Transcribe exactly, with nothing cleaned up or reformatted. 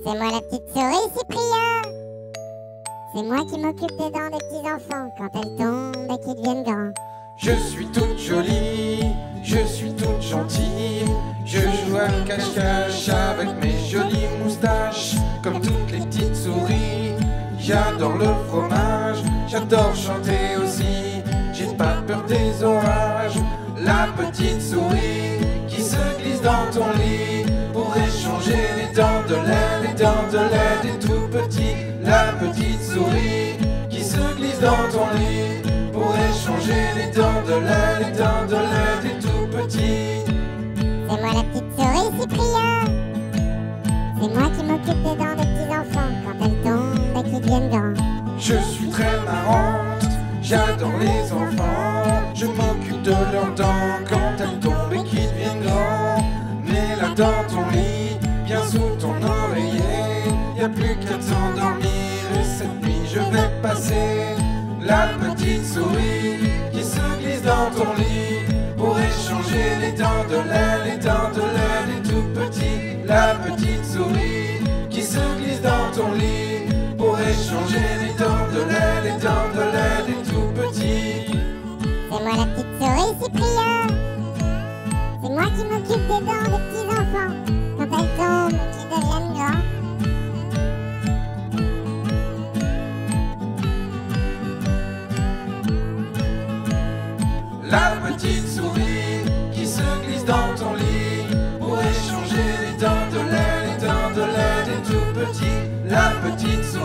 C'est moi la petite souris, Cyprien. C'est moi qui m'occupe des dents des petits enfants quand elles tombent et qu'ils deviennent grands. Je suis toute jolie, je suis toute gentille. Je joue à cache-cache avec mes jolies moustaches. Comme toutes les petites souris, j'adore le fromage. J'adore chanter aussi, j'ai pas peur des orages. La petite souris qui se glisse dans ton lit pour échanger les dents de lait, les dents de lait des tout petits. La petite souris qui se glisse dans ton lit pour échanger les dents de lait, les dents de lait des tout petits. C'est moi la petite souris, Cyprien. C'est moi qui m'occupe des dents des petits enfants quand elles tombent et qu'ils deviennent grands. Je suis très marrante, j'adore les enfants. Je m'occupe de leurs dents quand elles tombent et qu'ils deviennent grands. Mais là dans ton lit, bien sous ton oreiller, y a plus qu'à t'endormir. Et cette nuit je vais passer la petite souris qui se glisse dans ton lit pour échanger les dents de lait, les dents de lait des tout petits. La petite souris qui se glisse dans ton lit pour échanger les dents de lait, les dents de lait des tout petits. C'est moi la petite souris, Cyprien. C'est moi qui m'occupe des dents des petits enfants quand elles tombent et qu'ils deviennent grands. La petite souris qui se glisse dans ton lit pour échanger les dents de lait, les dents de lait des tout petits. La petite souris